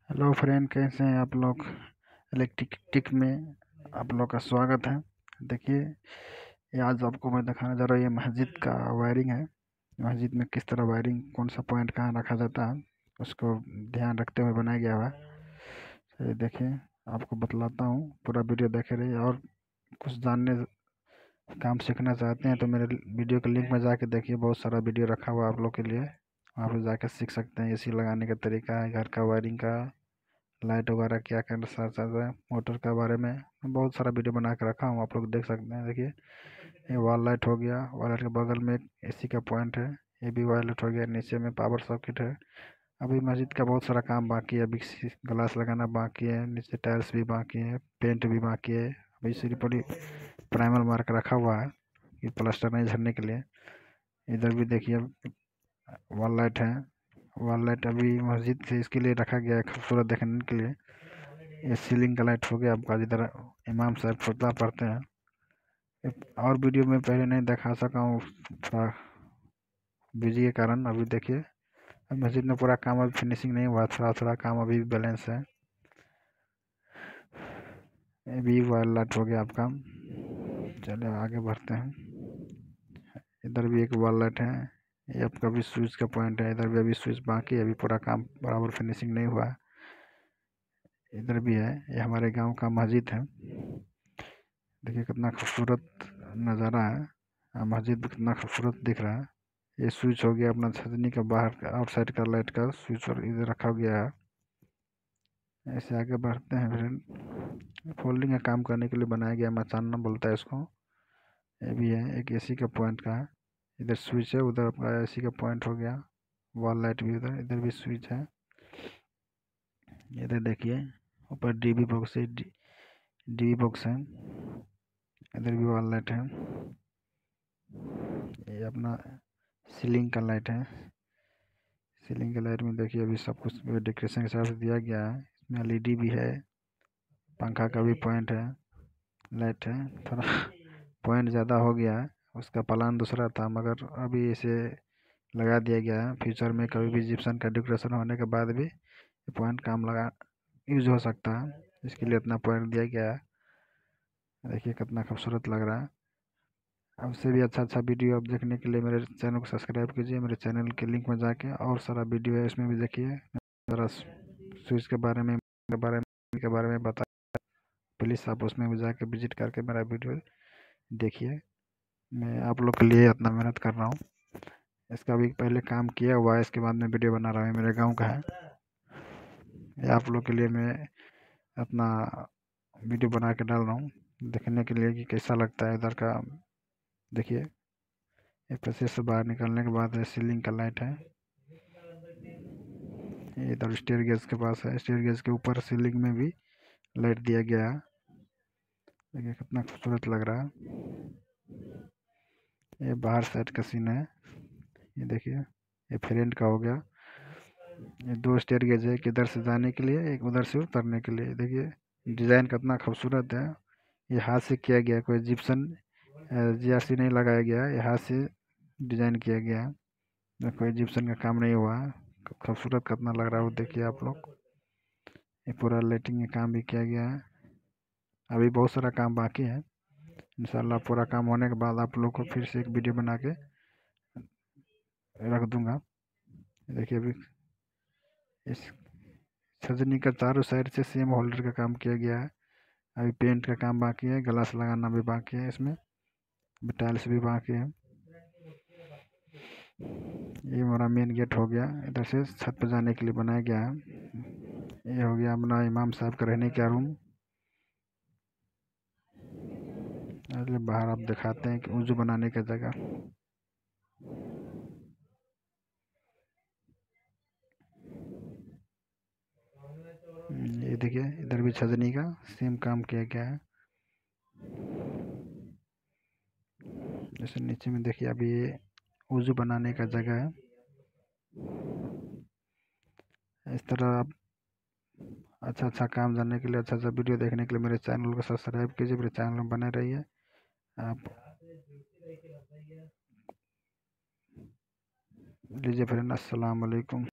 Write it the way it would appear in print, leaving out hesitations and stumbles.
Hello friend, कैसे हैं आप लोग। इलेक्ट्रिक टिक में आप लोग का स्वागत है। देखिए, ये आज आपको मैं दिखाने जा रहा हूँ। ये मस्जिद का वायरिंग है। मस्जिद में किस तरह वायरिंग, कौन सा पॉइंट कहाँ रखा जाता है, उसको ध्यान रखते हुए बनाया गया हुआ है। तो ये देखिए, आपको बतलाता हूँ, पूरा वीडियो देखे रहिए। और कुछ जानने, काम सीखना चाहते हैं तो मेरे वीडियो के लिंक में जाके देखिए, बहुत सारा वीडियो रखा हुआ है आप लोग के लिए। वहाँ पर जाकर सीख सकते हैं एसी लगाने का तरीका, घर का वायरिंग का, लाइट वगैरह क्या क्या साथ साथ है, मोटर के बारे में बहुत सारा वीडियो बना के रखा हूँ, आप लोग देख सकते हैं। देखिए, ये वॉल लाइट हो गया। वॉल लाइट के बगल में एक एसी का पॉइंट है, ये भी वॉल लाइट हो गया। नीचे में पावर सॉकेट है। अभी मस्जिद का बहुत सारा काम बाकी है। अभी ग्लास लगाना बाकी है, नीचे टाइल्स भी बाकी है, पेंट भी बाकी है। अभी सिर्फ पूरी प्राइमर मार के रखा हुआ है कि प्लास्टर नहीं झड़ने के लिए। इधर भी देखिए, वॉल लाइट है। वॉल लाइट अभी मस्जिद से इसके लिए रखा गया है, खूबसूरत देखने के लिए। ये सीलिंग का लाइट हो गया आपका, जिधर इमाम साहब खुतबा पढ़ते हैं। और वीडियो में पहले नहीं दिखा सका हूँ, थोड़ा बिजी के कारण। अभी देखिए, मस्जिद में पूरा काम अभी फिनिशिंग नहीं हुआ, थोड़ा थोड़ा काम अभी बैलेंस है। ये भी वायर लाइट हो गया आपका। चलिए आगे बढ़ते हैं। इधर भी एक वॉल लाइट है। ये आपका भी स्विच का पॉइंट है। इधर भी अभी स्विच बाकी है, अभी पूरा काम बराबर फिनिशिंग नहीं हुआ। इधर भी है। ये हमारे गांव का मस्जिद है। देखिए कितना खूबसूरत नज़ारा है। मस्जिद भी कितना खूबसूरत दिख रहा है। ये स्विच हो गया अपना छतनी का, बाहर का आउटसाइड का लाइट का स्विच, और इधर रखा गया है। ऐसे आगे बढ़ते हैं फ्रेंड। फोल्डिंग का काम करने के लिए बनाया गया मचाना बोलता है इसको। ये भी है एक एसी का पॉइंट का है। इधर स्विच है, उधर अपना एसी का पॉइंट हो गया। वॉल लाइट भी उधर, इधर भी स्विच है। इधर देखिए, ऊपर डीबी बॉक्स है, डीबी बॉक्स है। इधर भी वॉल लाइट है। ये अपना सीलिंग का लाइट है। सीलिंग के लाइट में देखिए, अभी सब कुछ डेकोरेशन के हिसाब से दिया गया है। इसमें एलईडी भी है, पंखा का भी पॉइंट है, लाइट है। थोड़ा पॉइंट ज़्यादा हो गया है, उसका प्लान दूसरा था, मगर अभी इसे लगा दिया गया है। फ्यूचर में कभी भी जिप्सन का डेकोरेशन होने के बाद भी ये पॉइंट काम लगा यूज हो सकता है, इसके लिए इतना पॉइंट दिया गया है। देखिए कितना खूबसूरत लग रहा है। अब से भी अच्छा अच्छा वीडियो आप देखने के लिए मेरे चैनल को सब्सक्राइब कीजिए। मेरे चैनल के लिंक में जाके और सारा वीडियो है, इसमें भी देखिए। ज़रा स्विच के बारे में बता, प्लीज़ आप उसमें भी जाके विजिट करके मेरा वीडियो देखिए। मैं आप लोग के लिए इतना मेहनत कर रहा हूँ। इसका भी पहले काम किया हुआ है, इसके बाद में वीडियो बना रहा हूँ। मेरे गाँव का है ये, आप लोग के लिए मैं अपना वीडियो बना के डाल रहा हूँ, देखने के लिए कि कैसा लगता है इधर का। देखिए, ये पैसे से बाहर निकलने के बाद सीलिंग का लाइट है। ये इधर स्टेयर गेज के पास है, स्टेयर गेज के ऊपर सीलिंग में भी लाइट दिया गया है। देखिए कितना खूबसूरत लग रहा है। ये बाहर साइड का सीन है। ये देखिए, ये फ्रंट का हो गया। ये दो स्टेयर गेज है, एक इधर से जाने के लिए, एक उधर से उतरने के लिए। देखिए डिज़ाइन कितना खूबसूरत है। ये हाथ से किया गया, कोई जिप्सन जीआरसी नहीं लगाया गया है, ये हाथ से डिज़ाइन किया गया है। कोई जिप्सन का काम नहीं हुआ है। खूबसूरत कितना लग रहा है वो देखिए आप लोग। ये पूरा लाइटिंग का काम भी किया गया है। अभी बहुत सारा काम बाकी है। इंशाल्लाह पूरा काम होने के बाद आप लोग को फिर से एक वीडियो बना के रख दूंगा। देखिए, अभी इस छजनी का चारों साइड से सेम होल्डर का काम किया गया है। अभी पेंट का काम बाकी है, ग्लास लगाना भी बाकी है, इसमें टाइल्स भी बाकी है। ये हमारा मेन गेट हो गया, इधर से छत पर जाने के लिए बनाया गया है। ये हो गया अपना इमाम साहब का रहने का रूम। अगले बाहर आप दिखाते हैं कि वजू बनाने का जगह। ये देखिए, इधर भी छजनी का सेम काम किया गया है। जैसे नीचे में देखिए, अभी ये वजू बनाने का जगह है। इस तरह आप अच्छा अच्छा काम जानने के लिए, अच्छा अच्छा वीडियो देखने के लिए मेरे चैनल को सब्सक्राइब कीजिए, मेरे चैनल में बने रहिए आप। लीजिए फ्रेंड, अस्सलाम वालेकुम।